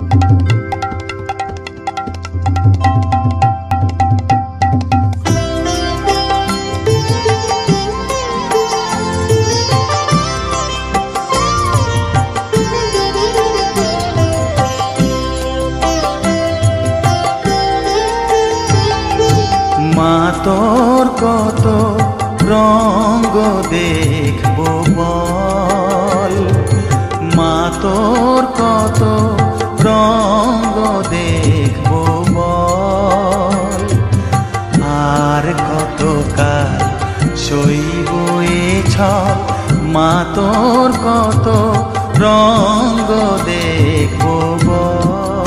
মা তোর কত রঙ্গ দেখবো বল, মা তোর কত রঙ্গ দেখবো বল, আর কত কাল সইব এ ছল, মা তোর কত রঙ্গ দেখবো বল।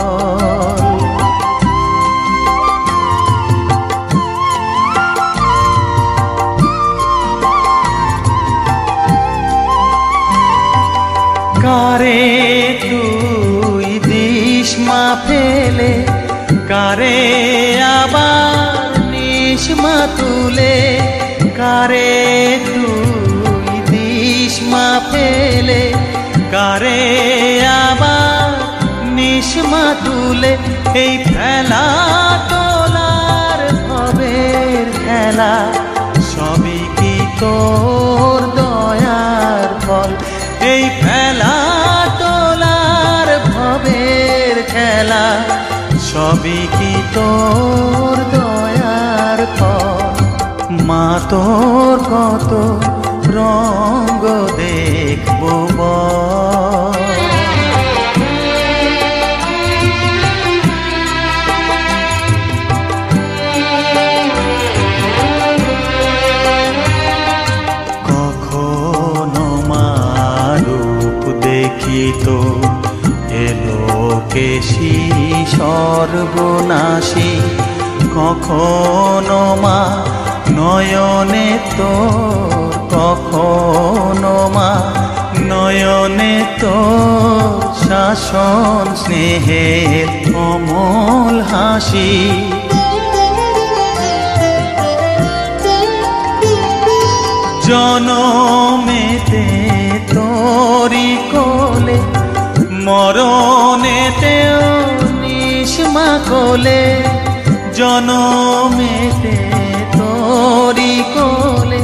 কারে তুই দিস মা ফেলে, কারে আবার নিস মা তুলে, কারে তুই দিস মা ফেলে, কারে আবার নিস মা তুলে। এই ফেলা তোলার ভবের খেলা, সবই কি তোর দয়ার ফল। এই ফেলা তোলার ভবের খেলা, সবই কি তোর দয়ার ফল। মা তোর কত রঙ্গ দেখবো বল। তো এলোকেশী সর্বনাশী, কখনো মা নয়নে তোর, কখনো মা নয়নে তোর শাসন স্নেহের অমল হাসি। জনমেতে তোরি কোলে, মরণেতেও নিস মা কোলে। জনমেতে তোরি কোলে,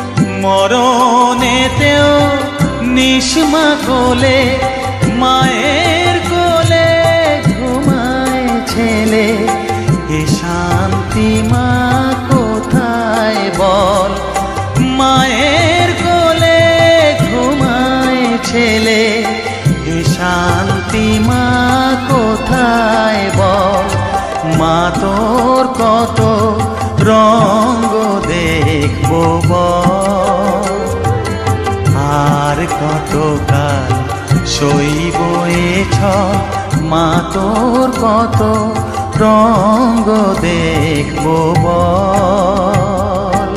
মরণেতেও নিস মা কোলে। মায়ের কোলে ঘুমায় ছেলে, এ শান্তি মা কোথায় বল। মায়ের কোলে ঘুমায় ছেলে, এ শান্তি মা কোথায় বল। মা তোর কত রঙ্গ দেখবো বল, আর কত কাল সইব এ ছল। মা তোর কত রঙ্গ দেখবো বল।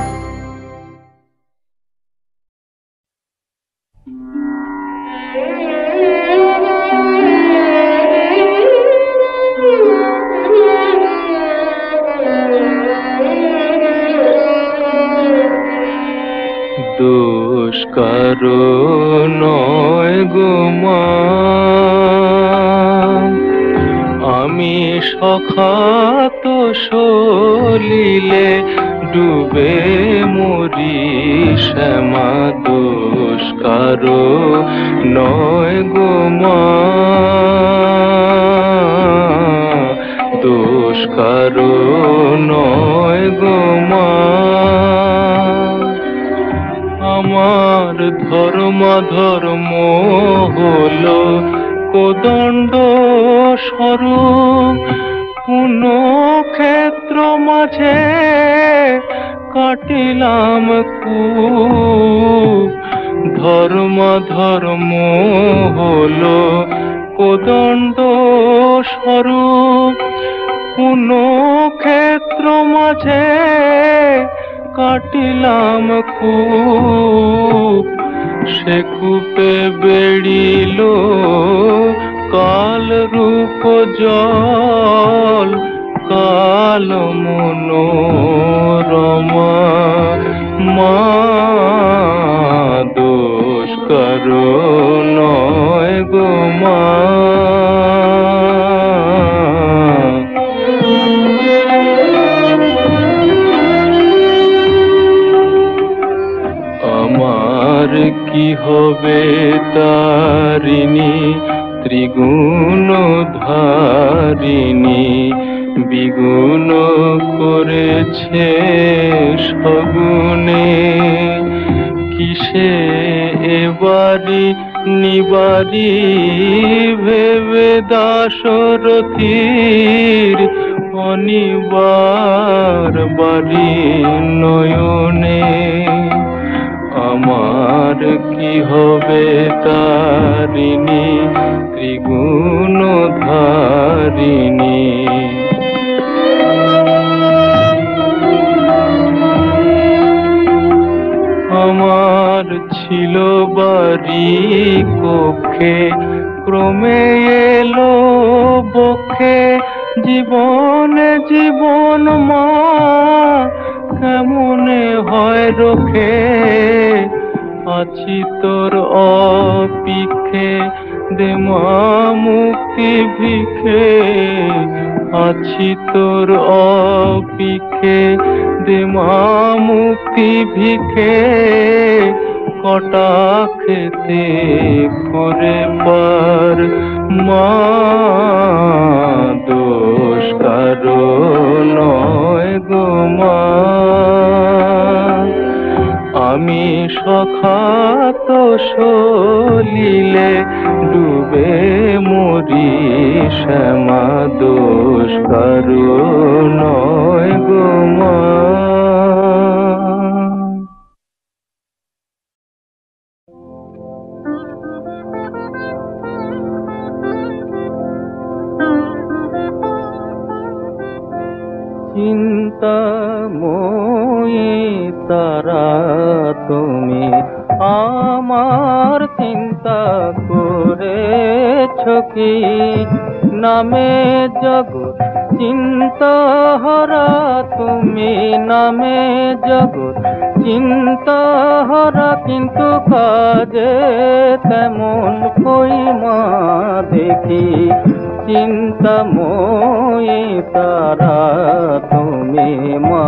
দোষ কারো নয় গো মা, আমি সখাত সলিলে ডুবে মরি শ্যামা। দোষ কারো নয় গো মা, দোষ কারো নয় গো মা। আমার ধর্ম ধর্ম হলো কোদণ্ড স্বরূপ, কোন ক্ষেত্র মাঝে কাটিলাম কূপ। ধর্ম ধর্ম হলো কোদণ্ড স্বরূপ, কোন ক্ষেত্র মাঝে কাটিলাম কূপ। সে কূপে বেড়িল কাল রূপ জল, কাল মনোরমা। মা দোষ কারো নয় গো মা। হবে তারিণী ত্রিগুণ ধারিণী বিগুণ করেছে সগুণে কিসে এবারি নিবারি ভেবে দাশরথীর অনিবার বাড়ি নয়নে আমার কি হবে তারিণী ত্রিগুণ ধারিণী আমার ছিল বাড়ি কক্ষে ক্রমে এলো বক্ষে জীবনে জীবন মা কেমনে হয় রোখে আছি তোর অপিক্ষে দে মা মুক্তি ভিখে আছি তোর অপিক্ষে দে মা মুক্তি ভিখে কটা খেতে করে পার মা দোষ কারো নয় গো মা আমি সখাত সলিলে ডুবে মরি শ্যামা দোষ কারো নয় গো মা চিন্তাময়ী তারা তুমি আমার চিন্তা করেছ কি নামে জগৎ চিন্তাহারা তুমি নামে জগৎ চিন্তাহারা কিন্তু কাজে তেমন কই মা দেখি চিন্তাময়ী তারা তুমি মা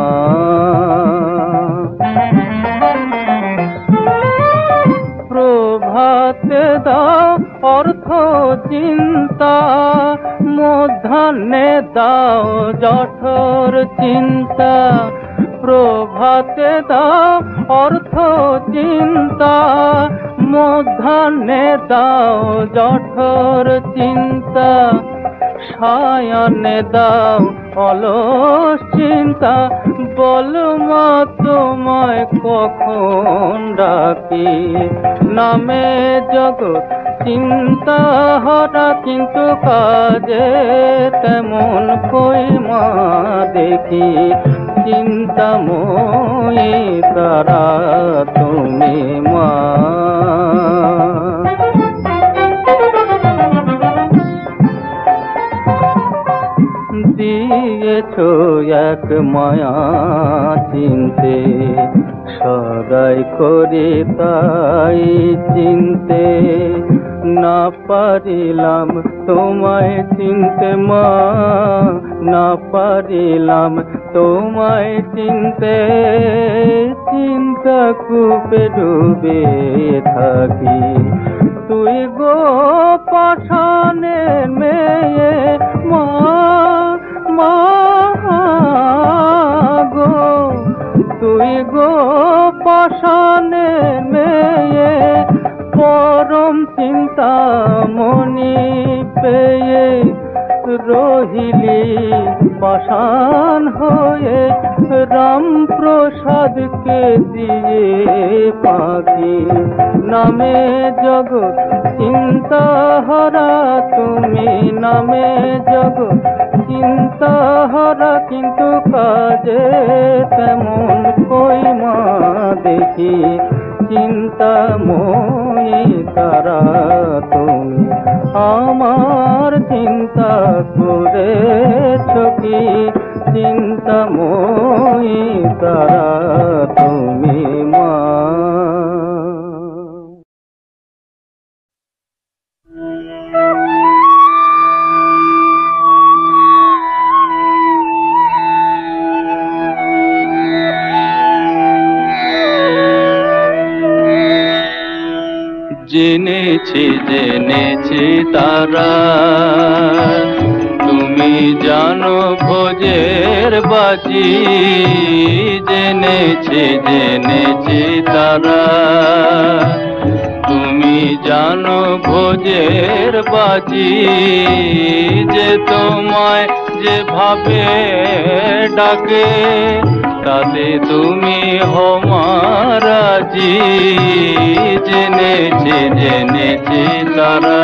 প্রভাতে দাও অর্থ চিন্তা মধ্যাহ্নে দাও জঠর চিন্তা প্রভাতে দাও অর্থ চিন্তা মধ্যাহ্নে দাও জঠর চিন্তা সায়ানে দাও অলস চিন্তা বল মা তোমায় কখন ডাকি নামে জগৎ চিন্তাহারা কিন্তু কাজে তেমন কই মা দেখি চিন্তাময়ী তারা তুমি মা দিয়েছ এক মায়া চিনতে সদাই করে তাই চিনতে না পারিলাম তোমায় চিনতে মা না পারিলাম তোমায় চিনতে চিন্তা কূপে ডুবে থাকি তুই গো পাঠানের মেয়ে মা মা গো তুই গো পাঠানের মেয়ে পরম চিন্তা মনি পেয়ে রহিলি পাষাণ হয়ে রাম প্রসাদকে দিয়ে পাখি নামে জগৎ চিন্তাহারা তুমি নামে জগৎ চিন্তাহারা কিন্তু কাজে তেমন কই মা দেখি চিন্তাময়ী তারা তুমি আমার চিন্তা করেছ কি চিন্তাময়ী তারা তুমি মা জেনেছি তারা তুমি জানো ভোজের বাজি জেনেছি তারা তুমি জানো ভোজের বাজি যে তোমায় যেভাবে ডাকে তাতে তুমি হমারাজি জেনেছি তারা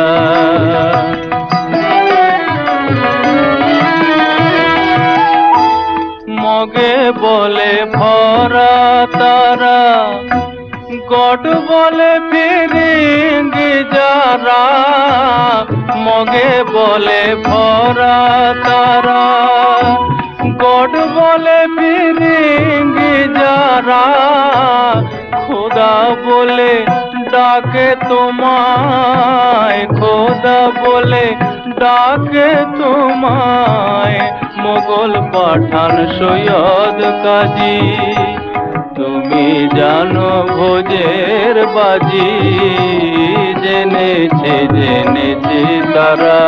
মগে বলে ভরা তারা গড বলে ফিরিঙ্গি যারা মগে বলে ভরা তারা গড বলে ফিরিঙ্গি যারা খোদা বলে ডাকে তোমায় খোদা বলে ডাকে তোমায় মোগল পাঠান সৈয়দ কাজী তুমি জানো ভোজের বাজি জেনেছি তারা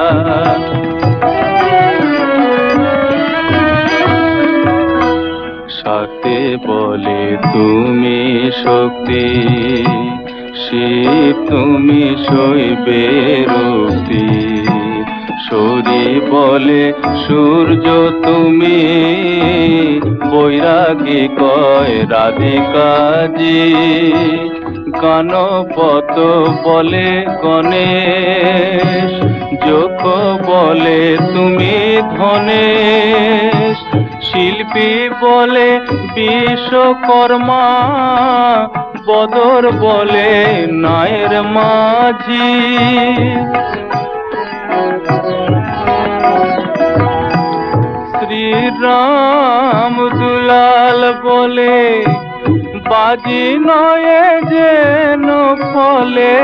সাথে বলে তুমি শক্তি শিব তুমি শৈবে রক্তি সূরি বলে সূর্য তুমি বৈরাগী কয় রাধিকাজি গণপত বলে গণেশ যোগ বলে তুমি ধনেশ শিল্পী বলে বিশ্বকর্মা বদর বলে নায়ের মাঝি শ্রীরাম দুলাল বলে বাজি নয় যেন ফলে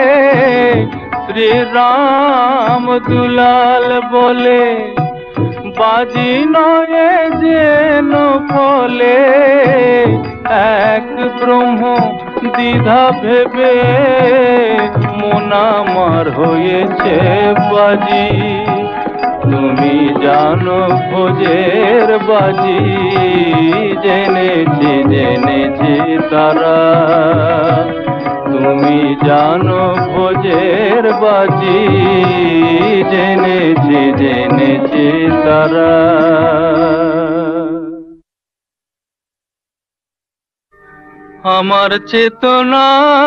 শ্রীরাম দুলাল বলে বাজি নয় যেন ফলে এক ব্রহ্ম দ্বিধা ভেবে মন আমার হয়েছে বাজি তুমি জানো ভোজের বাজি জেনেছি তারা তুমি জানো ভোজের বাজি জেনেছি তারা আমার চেতনা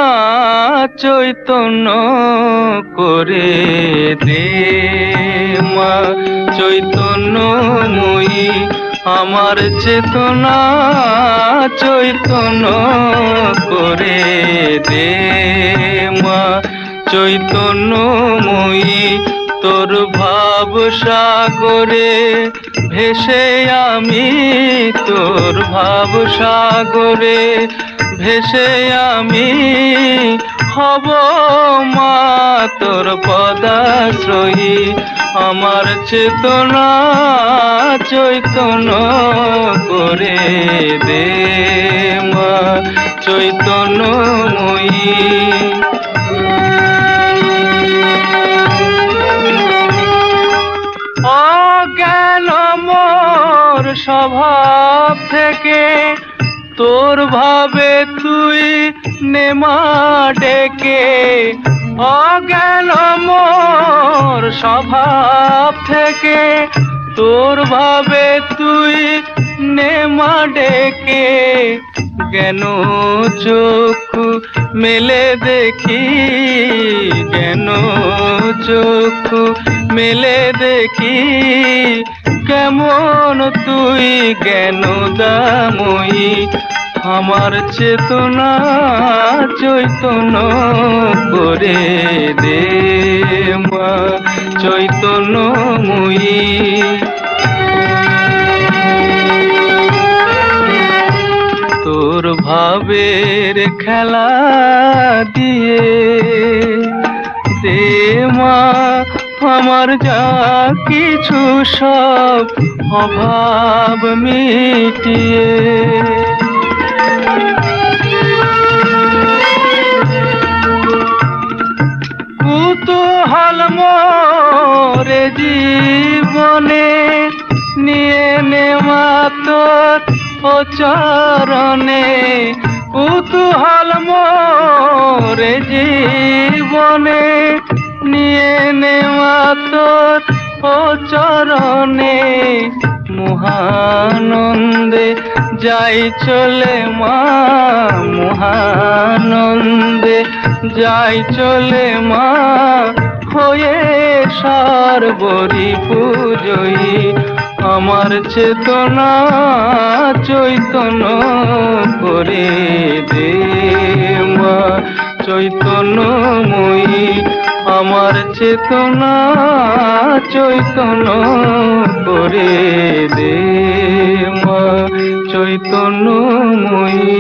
চৈতন্য করে দে মা চৈতন্যময়ী আমার চেতনা চৈতন্য করে দে মা চৈতন্যময়ী তোর ভাব সাগরে ভেসে আমি তোর ভাব সাগরে ভেসে আমি হব মা তোর পদাশ্রয়ী আমার চেতনা চৈতন্য করে দে মা চৈতন্যময়ী অজ্ঞান মোর স্বভাব থেকে তোর ভাবে তুই নেমা ডেকে অজ্ঞান মোর স্বভাব থেকে তোর ভাবে তুই নেমা ডেকে জ্ঞান চক্ষু মেলে দেখি জ্ঞান চক্ষু মেলে দেখি কেমন তুই জ্ঞান দাময়ী আমার চেতনা চৈতন্য করে দে মা চৈতন্যময়ী তোর ভাবের খেলা দিয়ে দে মা আমার যা কিছু সব অভাব মিটিয়ে কুতূহল মোরে জীবনে নিয়ে নে মা তোর ও চরণে, কুতূহল মোরে জীবনে নিয়ে নে মা তোর ও চরণে। মহানন্দে যাই চলে মা, মহানন্দে যাই চলে মা, হয়ে সর্বরি পূজয়ী। আমার চেতনা চৈতন্য করে দে মা, চৈতন্যময়ী। আমার চেতনা চৈতন্য করে দে মা, চৈতন্যময়ী।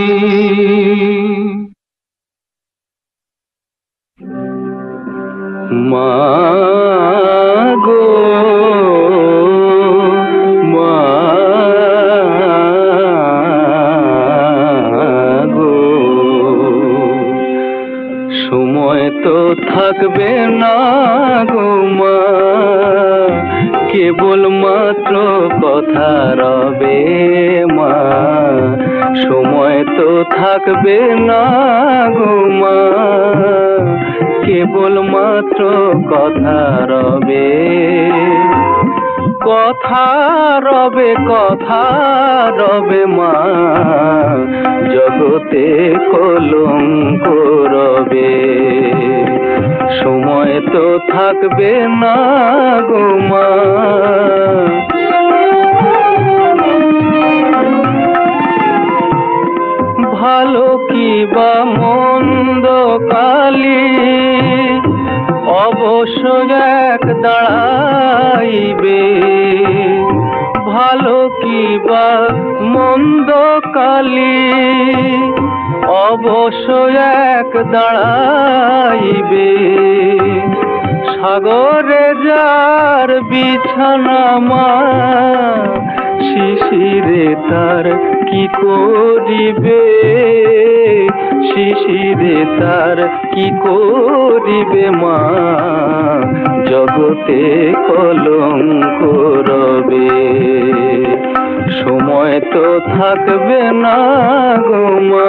মা গো মা গো, সময় তো থাকবে না গো মা, কেবল মাত্র কথা রবে মা। সময় তো থাকবে না গো মা, কেবল মাত্র কথা রবে। কথা রবে, কথা রবে মা, জগতে কলঙ্ক রবে। সময় তো থাকবে না গো মা। ভালো কি বা মন্দ কালি অবশ্য এক দাঁড়াইবে। ভালো কি বা মন্দ কালি অবশ্য এক দাঁড়াইবে। সাগরে যার বিছানা মা, শিশিরে তার কি করিবে, শিশিরে তার কি করিবে মা, জগতে কলঙ্ক রবে। সময় তো থাকবে না গো মা।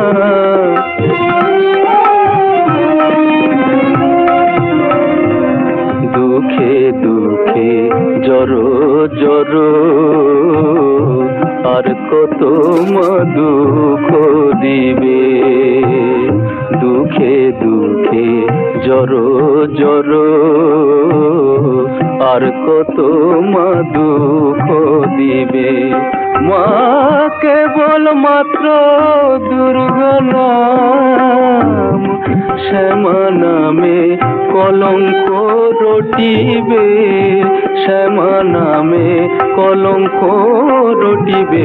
দুঃখে দুঃখে জড়ো জড়ো, আর কত মা দুঃখ দিবে। দুঃখে দুঃখে জড়ো জড়ো, আর কত মা দুঃখ দিবে। মা কেবল মাত্র দুর্গনাম, শ্যামা নামে কলঙ্ক রটিবে। শ্যামা নামে কলঙ্ক রটিবে,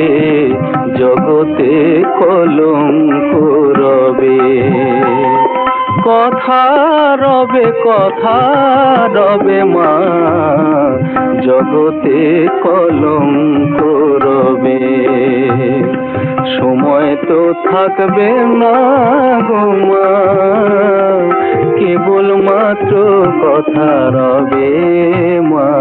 জগতে কলঙ্ক রবে। কথা রবে, কথা রবে মা, জগতে কলঙ্ক রবে। সময় তো থাকবে না গো মা, কেবল মাত্র কথা রবে মা।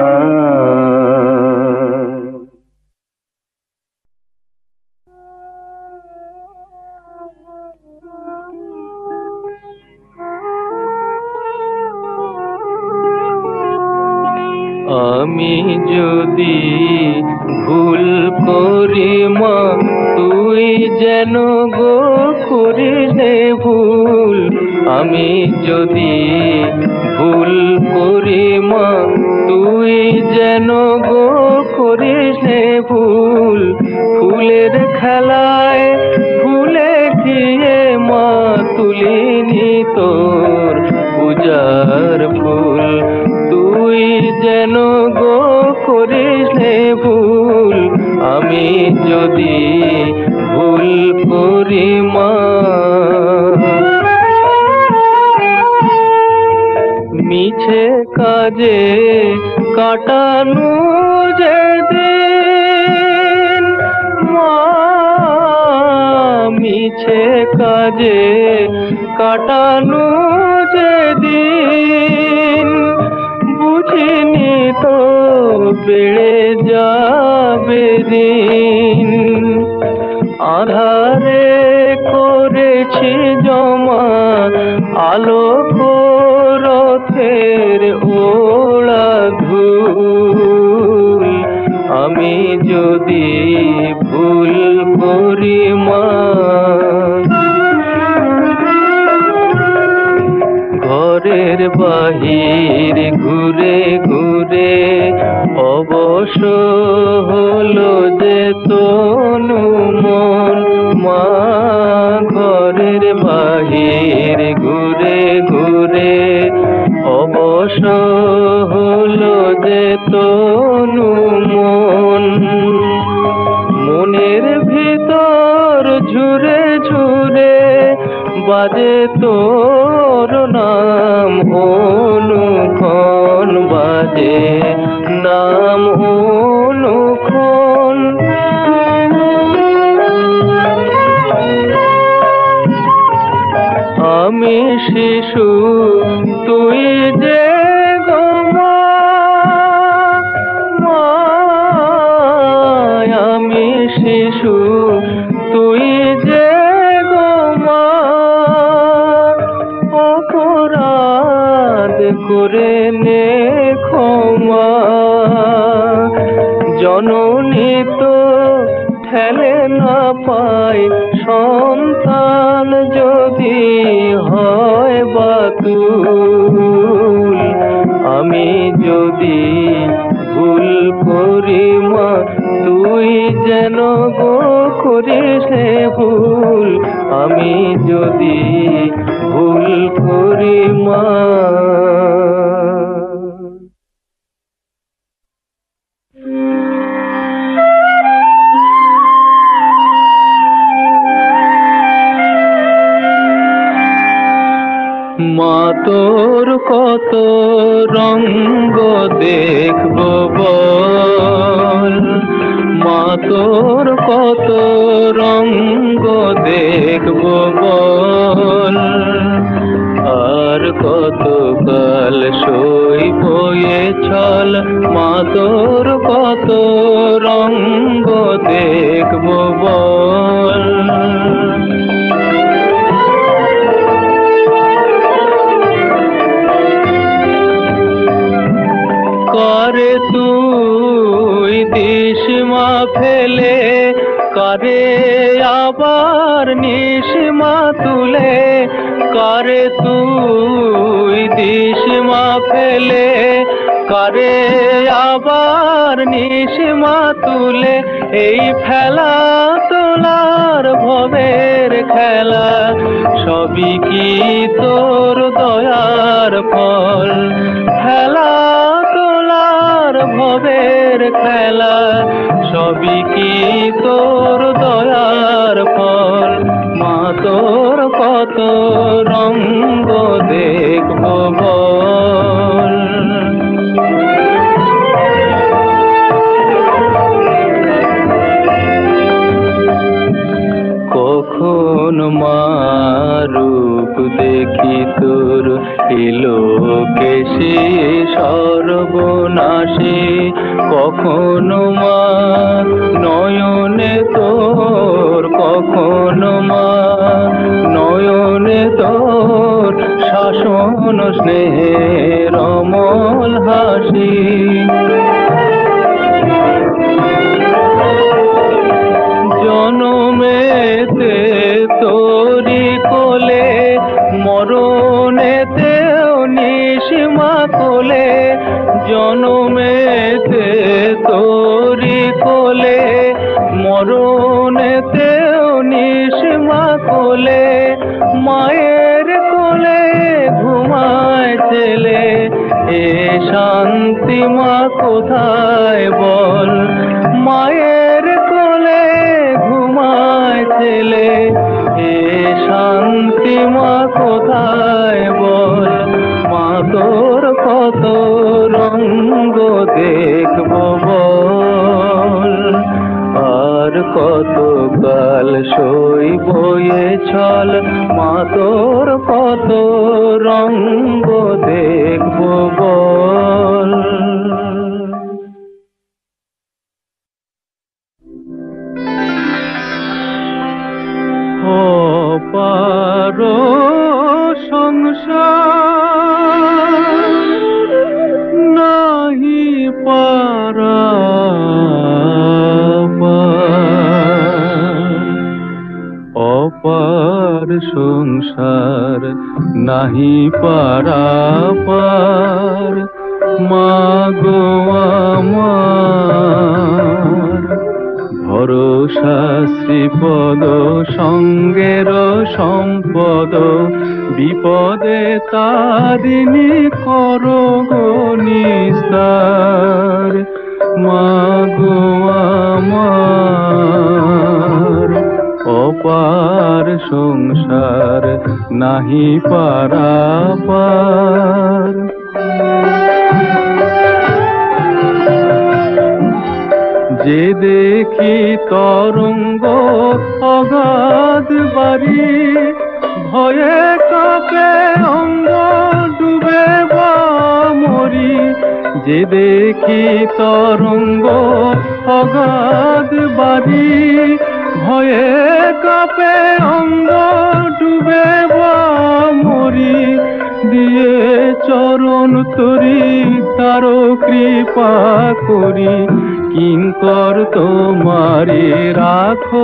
আমি যদি ভুল করি মা, তুই যেন গো করিস নে ভুল। আমি যদি ভুল করি মা, তুই যেন গো করিস নে ভুল। ফুলের খেলায় ভুলে গিয়ে মা, তুলিনি তোর পূজার ফুল। তুই যেন গো করিস নে ভুল। আমি যদি ভুল করি মা, মিছে কাজে কাটানো যেদিন মা, মিছে কাজে কাটানো যেদিন দিন আধারে করেছি জমা আলোক রথের ওড়া ধূল। আমি যদি ভুল করি মা, ঘরের বাহির ঘুরে ঘুরে অবশ হলো যে তনু মন মা, ঘরের বাহির ঘুরে ঘুরে অবশ হলো যে তনু মন। মনের ভিতর ঝুরে ঝুরে বাজে তোর নাম অনুক্ষণ, বাজে নাম অনুক্ষণ। আমি শিশু তুই যে গো মা, আমি শিশু তুই যে গো মা, অপরাধ করে নে ক্ষমা। জননী তো ঠেলে না পায় সন্তান যদি হয় বাতুল। আমি যদি ভুল করি মা, তুই যেন গো করিস ভুল। আমি যদি ভুল করি মা। মা তোর কত রঙ্গ দেখবো বল, মা তোর কত রঙ্গ দেখবো বল। আর কত কাল সইব এ ছল, মা তোর কত রঙ্গ দেখবো বল। কারে তুই দিস মা ফেলে, কারে আবার নিস মা তুলে। কারে তুই দিস মা ফেলে, কারে আবার নিস মা তুলে। এই ফেলা তোলার ভবের খেলা, সবই কি তোর দয়ার ফল। ফেলা তোলার ভবের খেলা, সবই কি তোর দয়ার ফল। মা তোর কত রঙ্গ দেখবো বল। কখন মা রূপ দেখি তোর এলো কেশে সর্বনাশী। কখনো মা নয়নে তোর, কখনো মা নয়নে তোর শাসন স্নেহের অমল হাসি। জনমেতে তোরি কোলে, মরণেতেও নিস মা কোলে। জনমেতে তোরি কোলে, মরণেতেও নিস মা কোলে। মায়ের কোলে ঘুমায় ছেলে, এ শান্তি মা কোথায় বল। মায়ের কোলে ঘুমায় ছেলে, এ শান্তি মা কোথায় বল। মা তোর কত রঙ্গ দেখবো বল। আর কত কাল সইব এ ছল, মা তোর কত রঙ্গ দেখবো বল। নাহি পারাপার। মাগো আমার ভরসা শ্রীপদ সঙ্গের সম্পদ, বিপদে তারিণী করো গো নিস্তার। মাগো আমার অপার সংসার নাহি পারাপার। যে দেখি তরঙ্গ অগাধ বাড়ি, ভয়ে কাঁপে অঙ্গ ডুবে বা মরি। যে দেখি তরঙ্গ অগাধ বাড়ি, ভয়ে কাঁপে অঙ্গ ডুবে বা মরি। দিয়ে চরণ তরি তারো কৃপা করি, কিঙ্কর তোমারে রাখো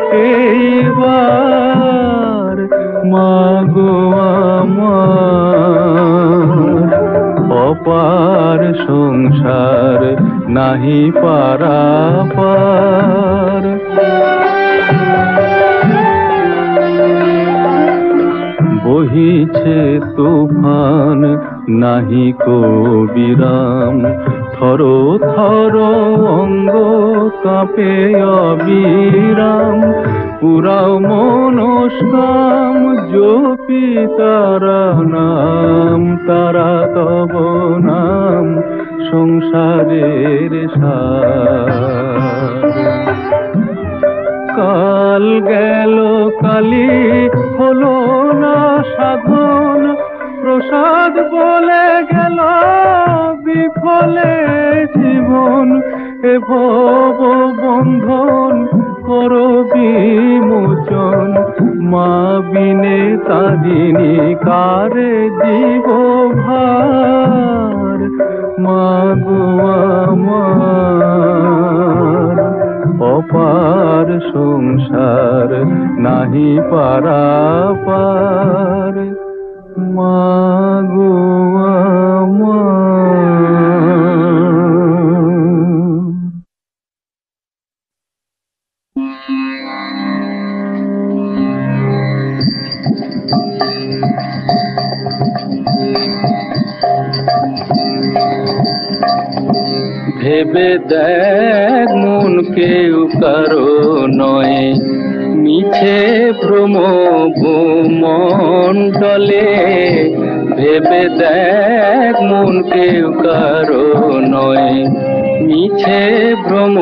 এইবার। মাগো আমার অপার সংসার নাহি পারাপার। বহিছে তুফান নাহি কো বিরাম, থর থর অঙ্গ কাঁপে অবিরাম। পুরাও মনস্কাম জপি তারা নাম, তারা তব নাম সংসারের সার। কাল গেল কালি হলো না সাধন, প্রসাদ বলে গেল বিফলে জীবন। এ ভব বন্ধন করো বিমোচন, মা বিনে তারিণী কারে দিব ভার। মাগো আমার অপার সংসার নাহি পারাপার। মাগো ভেবে দেখ মন কেউ কারো নয়, মিছে ভ্রম ভূমণ্ডলে। ভেবে দেখ মন কেউ কারো নয়, মিছে ভ্রম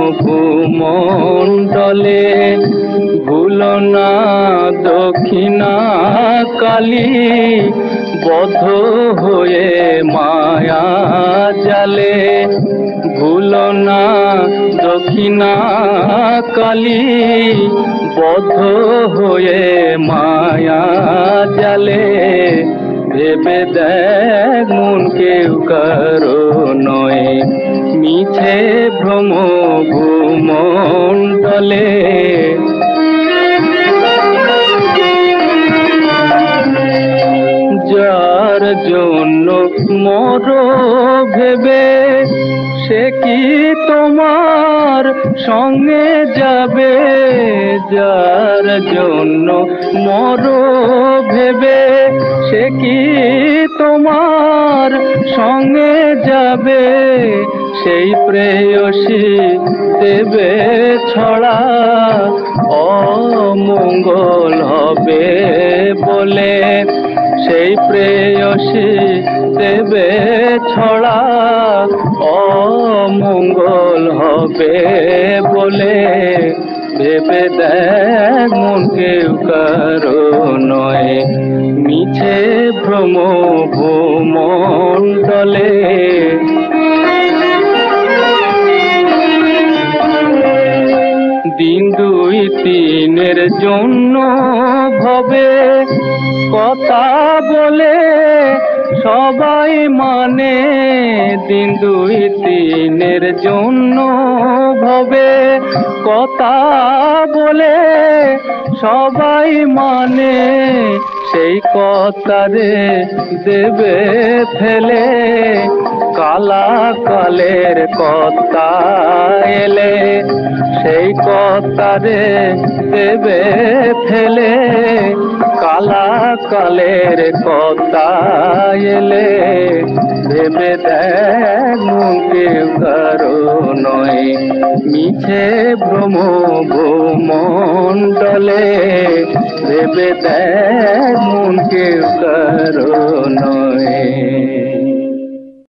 ভূমণ্ডলে। ভুল না দক্ষিণা কালী, বদ্ধ হয়ে মায়া জালে। ভুল না দক্ষিণা কালী, বদ্ধ হয়ে মায়া জালে। ভেবে দেখ মন কেউ কারো নয়, মিছে ভ্রম ভূমণ্ডলে। যার জন্য মর ভেবে, সে কি তোমার সঙ্গে যাবে? যার জন্য মর ভেবে, সে কি তোমার সঙ্গে যাবে? সেই প্রেয়সী দেবে ছড়া, অমঙ্গল হবে বলে। সেই প্রেয়সী দেবে ছড়া, অমঙ্গল হবে বলে। ভেবে দেখ মন কেউ কারো নয়, মিছে ভ্রম ভূমণ্ডলে। দিন দুই তিনের জন্য ভবে কথা বলে সবাই মানে। দিন দুই তিনের জন্য ভবে কথা বলে সবাই মানে। সেই কথারে দেবে ফেলে, কালা কালের কথা এলে সেই কথারে দেবে ফেলে, কালা কালের কথা এলে ভেবে দেখ কেউ কারো নয়, মিছে ভ্রম ভূমণ্ডলে ভেবে দেখ কেউ কারো নয়।